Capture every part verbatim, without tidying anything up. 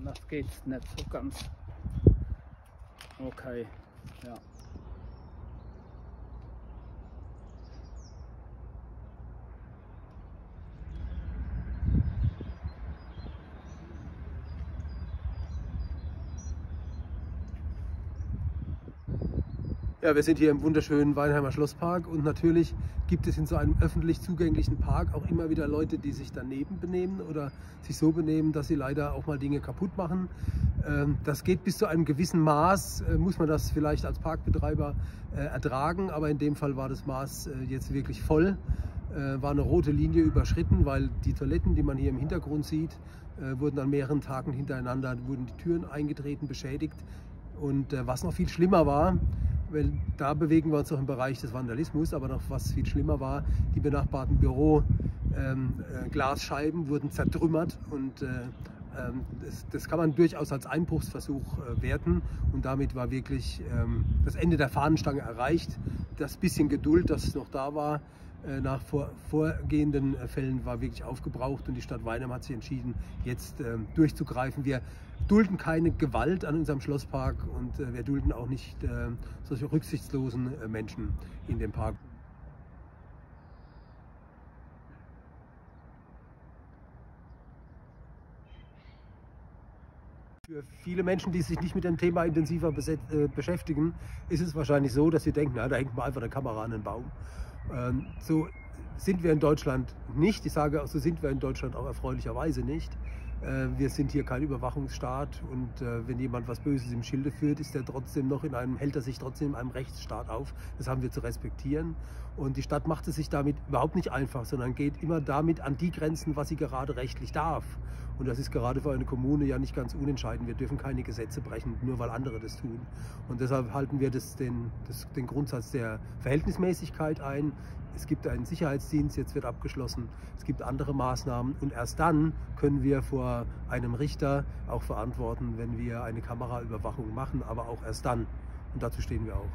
Anders geht's nicht so ganz. Okay, ja. Ja, wir sind hier im wunderschönen Weinheimer Schlosspark und natürlich gibt es in so einem öffentlich zugänglichen Park auch immer wieder Leute, die sich daneben benehmen oder sich so benehmen, dass sie leider auch mal Dinge kaputt machen. Das geht bis zu einem gewissen Maß, muss man das vielleicht als Parkbetreiber ertragen, aber in dem Fall war das Maß jetzt wirklich voll. War eine rote Linie überschritten, weil die Toiletten, die man hier im Hintergrund sieht, wurden an mehreren Tagen hintereinander, wurden die Türen eingetreten, beschädigt. Und was noch viel schlimmer war, weil da bewegen wir uns noch im Bereich des Vandalismus, aber noch was viel schlimmer war, die benachbarten Büroglasscheiben ähm, äh, wurden zertrümmert und äh, ähm, das, das kann man durchaus als Einbruchsversuch äh, werten und damit war wirklich ähm, das Ende der Fahnenstange erreicht. Das bisschen Geduld, das noch da war, äh, nach vor, vorgehenden äh, Fällen war wirklich aufgebraucht und die Stadt Weinheim hat sich entschieden, jetzt äh, durchzugreifen. Wir dulden keine Gewalt an unserem Schlosspark und äh, wir dulden auch nicht äh, solche rücksichtslosen äh, Menschen in dem Park. Für viele Menschen, die sich nicht mit dem Thema intensiver äh, beschäftigen, ist es wahrscheinlich so, dass sie denken, na, da hängt man einfach eine Kamera an den Baum. Ähm, so sind wir in Deutschland nicht. Ich sage, so sind wir in Deutschland auch erfreulicherweise nicht. Wir sind hier kein Überwachungsstaat und äh, wenn jemand was Böses im Schilde führt, ist er trotzdem noch in einem, hält er sich trotzdem in einem Rechtsstaat auf. Das haben wir zu respektieren. Und die Stadt macht es sich damit überhaupt nicht einfach, sondern geht immer damit an die Grenzen, was sie gerade rechtlich darf. Und das ist gerade für eine Kommune ja nicht ganz unentscheidend. Wir dürfen keine Gesetze brechen, nur weil andere das tun. Und deshalb halten wir das, den, das, den Grundsatz der Verhältnismäßigkeit ein. Es gibt einen Sicherheitsdienst, jetzt wird abgeschlossen. Es gibt andere Maßnahmen und erst dann können wir vor einem Richter auch verantworten, wenn wir eine Kameraüberwachung machen, aber auch erst dann. Und dazu stehen wir auch.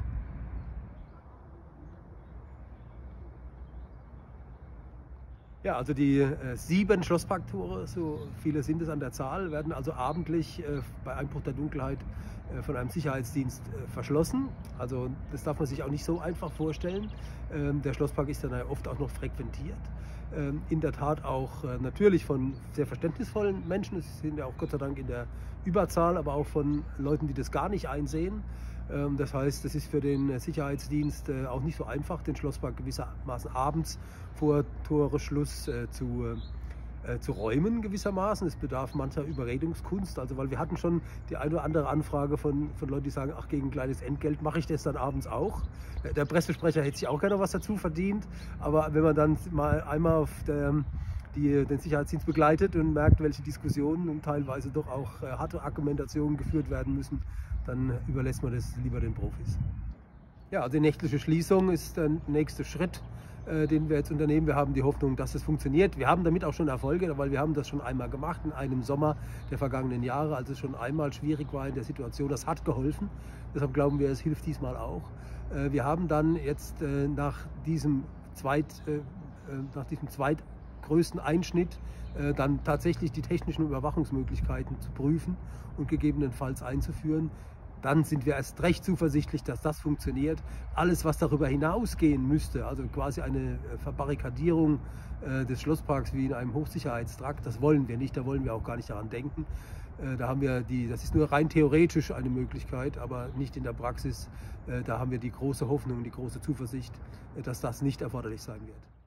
Ja, also die äh, sieben Schlossparktore, so viele sind es an der Zahl, werden also abendlich äh, bei Einbruch der Dunkelheit äh, von einem Sicherheitsdienst äh, verschlossen. Also das darf man sich auch nicht so einfach vorstellen. Ähm, der Schlosspark ist dann ja oft auch noch frequentiert. Ähm, in der Tat auch äh, natürlich von sehr verständnisvollen Menschen, es sind ja auch Gott sei Dank in der Überzahl, aber auch von Leuten, die das gar nicht einsehen. Das heißt, es ist für den Sicherheitsdienst auch nicht so einfach, den Schlosspark gewissermaßen abends vor Toreschluss zu, zu räumen gewissermaßen. Es bedarf mancher Überredungskunst, also weil wir hatten schon die eine oder andere Anfrage von, von Leuten, die sagen, ach, gegen ein kleines Entgelt mache ich das dann abends auch. Der Pressesprecher hätte sich auch gerne was dazu verdient, aber wenn man dann mal einmal auf der die den Sicherheitsdienst begleitet und merkt, welche Diskussionen und teilweise doch auch harte Argumentationen geführt werden müssen, dann überlässt man das lieber den Profis. Ja, also die nächtliche Schließung ist der nächste Schritt, äh, den wir jetzt unternehmen. Wir haben die Hoffnung, dass es funktioniert. Wir haben damit auch schon Erfolge, weil wir haben das schon einmal gemacht in einem Sommer der vergangenen Jahre, als es schon einmal schwierig war in der Situation. Das hat geholfen. Deshalb glauben wir, es hilft diesmal auch. Äh, wir haben dann jetzt äh, nach diesem Zweit, äh, nach diesem Zweit größten Einschnitt äh, dann tatsächlich die technischen Überwachungsmöglichkeiten zu prüfen und gegebenenfalls einzuführen. Dann sind wir erst recht zuversichtlich, dass das funktioniert. Alles, was darüber hinausgehen müsste, also quasi eine Verbarrikadierung äh, des Schlossparks wie in einem Hochsicherheitstrakt, das wollen wir nicht, da wollen wir auch gar nicht daran denken. Äh, da haben wir die, das ist nur rein theoretisch eine Möglichkeit, aber nicht in der Praxis. Äh, da haben wir die große Hoffnung, die große Zuversicht, äh, dass das nicht erforderlich sein wird.